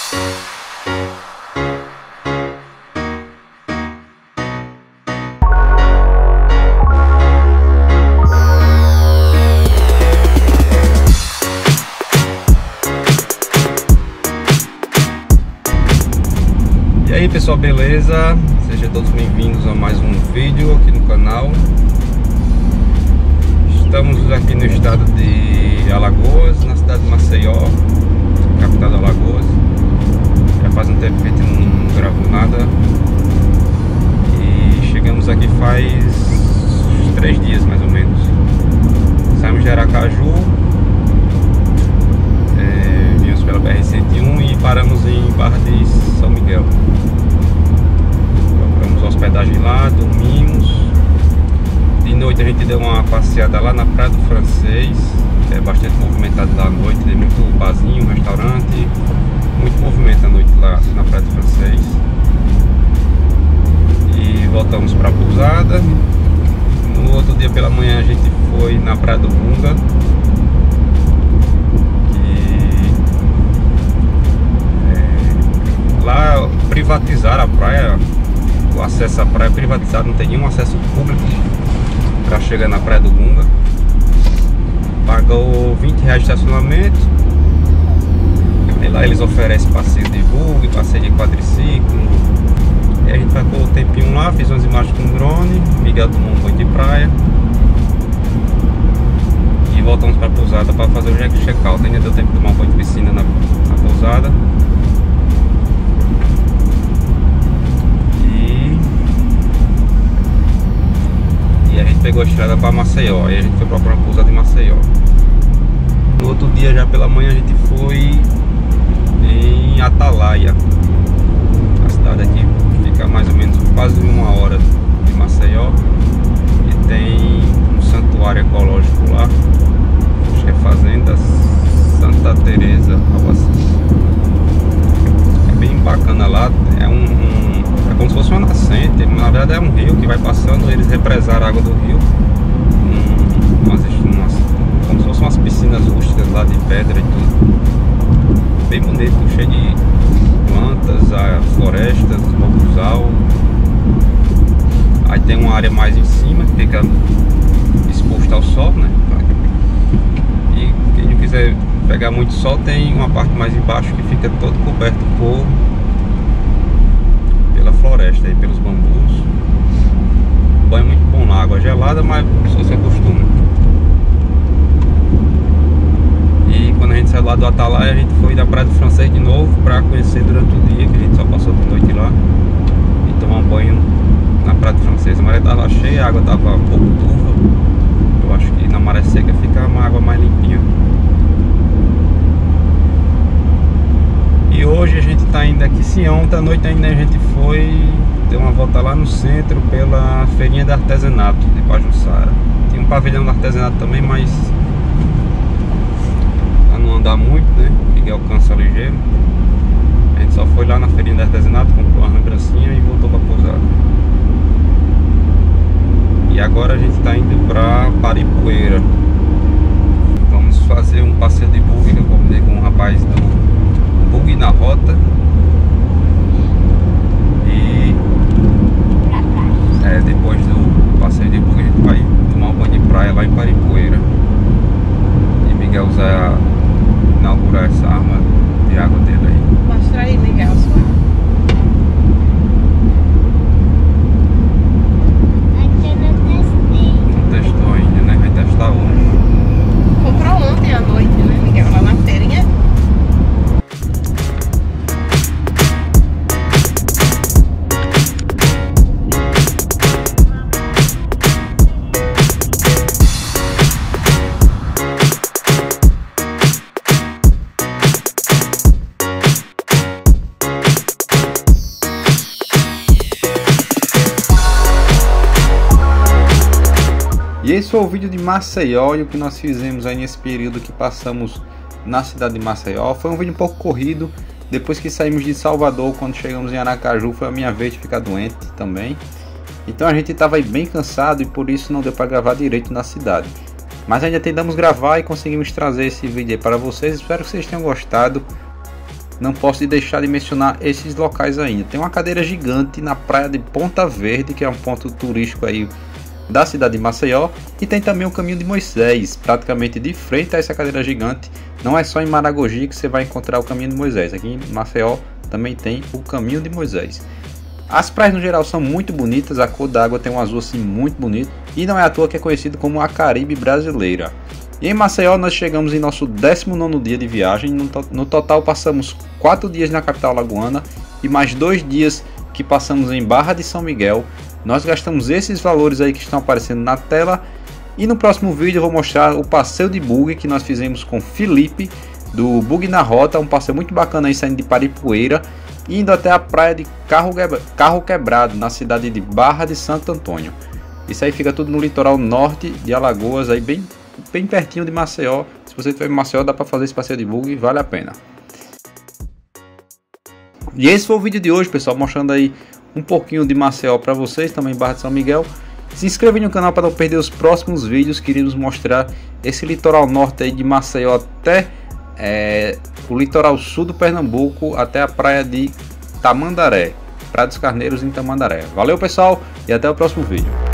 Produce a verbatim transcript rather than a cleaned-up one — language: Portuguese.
E aí pessoal, beleza? Sejam todos bem-vindos a mais um vídeo aqui no canal. Estamos aqui no estado de Alagoas, na cidade de Maceió, capital de Alagoas. Já faz um tempo que a gente não gravou nada. E chegamos aqui faz três dias mais ou menos. Saímos de Aracaju, é, viemos pela B R cento e um e paramos em Barra de São Miguel. Procuramos hospedagem lá, dormimos. De noite a gente deu uma passeada lá na Praia do Francês, que é bastante movimentado lá à noite, tem muito barzinho, restaurante, muito movimento à noite lá na Praia do Francês. E voltamos para a pousada. No outro dia pela manhã a gente foi na Praia do Bunga, que é, lá privatizaram a praia, o acesso à praia é privatizado, não tem nenhum acesso público para chegar na Praia do Bunga. Pagou vinte reais de estacionamento. E lá eles oferecem passeio de bug, passeio de quadriciclo. E a gente ficou um tempinho lá, fiz umas imagens com drone. Miguel tomou um banho de praia. E voltamos para a pousada para fazer o check-out. Ainda deu tempo de tomar um banho de piscina na, na pousada. E a gente pegou a estrada para Maceió, e a gente foi procurar uma pousada em Maceió. No outro dia, já pela manhã, a gente foi em Atalaia. A cidade aqui fica mais ou menos quase uma hora de Maceió. E tem um santuário ecológico lá, acho que é Fazenda Santa Teresa, algo assim. É bem bacana lá, é um... um é como se fosse uma nascente, na verdade é um rio que vai passando, eles represaram a água do rio, um, umas, umas, como se fossem umas piscinas rústicas lá de pedra e tudo. Bem bonito, cheio de plantas, a florestas, bambuzal. Aí tem uma área mais em cima que fica exposta ao sol, né? E quem não quiser pegar muito sol, tem uma parte mais embaixo que fica todo coberto por pela floresta e pelos bambus. O banho é muito bom lá, água gelada, mas a pessoa se acostuma. E quando a gente saiu lá do Atalaia, a gente foi da Praia do Francês de novo para conhecer durante o dia, que a gente só passou de noite lá, e tomar um banho na Praia do Francês. A maré estava cheia, a água estava um pouco turva. Eu acho que na maré seca fica uma água mais limpinha. E hoje a gente está indo aqui, sim, ontem à noite ainda a gente foi ter uma volta lá no centro pela feirinha de artesanato de Pajuçara. Tinha um pavilhão de artesanato também, mas para não andar muito, né, Miguel cansa ligeiro. A gente só foi lá na feirinha de artesanato, comprou uma lembrancinha e voltou para a pousada. E agora a gente está indo para Paripoeira. Vamos fazer um passeio de buggy que eu combinei com um rapaz do Bug na Rota. E é, depois do passeio de bug a gente vai tomar um banho de praia lá em Paripoeira. E Miguel vai inaugurar essa arma de água dele aí. Mostra aí, Miguel, sua. Não testou ainda, né? Vai testar hoje. Comprou ontem à noite, né, Miguel? Lá na feirinha. E esse foi o vídeo de Maceió e o que nós fizemos aí nesse período que passamos na cidade de Maceió. Foi um vídeo um pouco corrido, depois que saímos de Salvador, quando chegamos em Aracaju, foi a minha vez de ficar doente também. Então a gente estava aí bem cansado e por isso não deu para gravar direito na cidade. Mas ainda tentamos gravar e conseguimos trazer esse vídeo aí para vocês, espero que vocês tenham gostado. não posso deixar de mencionar esses locais ainda. Tem uma cadeira gigante na praia de Ponta Verde, que é um ponto turístico aí da cidade de Maceió, e tem também o Caminho de Moisés, praticamente de frente a essa cadeira gigante. Não é só em Maragogi que você vai encontrar o Caminho de Moisés, aqui em Maceió também tem o Caminho de Moisés. As praias no geral são muito bonitas, a cor da água tem um azul assim muito bonito, e não é à toa que é conhecido como a Caribe brasileira. E em Maceió nós chegamos em nosso décimo nono dia de viagem. No, to no total passamos quatro dias na capital alagoana e mais dois dias que passamos em Barra de São Miguel. Nós gastamos esses valores aí que estão aparecendo na tela. E no próximo vídeo eu vou mostrar o passeio de bug que nós fizemos com Felipe, do Bug na Rota. Um passeio muito bacana aí, saindo de Paripoeira e indo até a praia de Carro, Carro Quebrado, na cidade de Barra de Santo Antônio. Isso aí fica tudo no litoral norte de Alagoas, aí bem, bem pertinho de Maceió. Se você estiver em Maceió, dá para fazer esse passeio de bug, vale a pena. E esse foi o vídeo de hoje, pessoal, mostrando aí um pouquinho de Maceió para vocês, também Barra de São Miguel. Se inscreva no canal para não perder os próximos vídeos. Queríamos mostrar esse litoral norte aí de Maceió até é, o litoral sul do Pernambuco, até a praia de Tamandaré, Praia dos Carneiros em Tamandaré. Valeu, pessoal, e até o próximo vídeo.